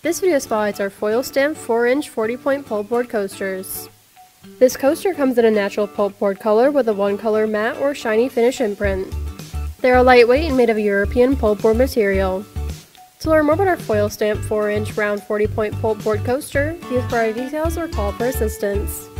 This video spotlights our foil stamped 4-inch 40-point pulpboard coasters. This coaster comes in a natural pulpboard color with a one-color matte or shiny finish imprint. They are lightweight and made of European pulpboard material. To learn more about our foil stamped 4-inch round 40-point pulpboard coaster, view prior details or call for assistance.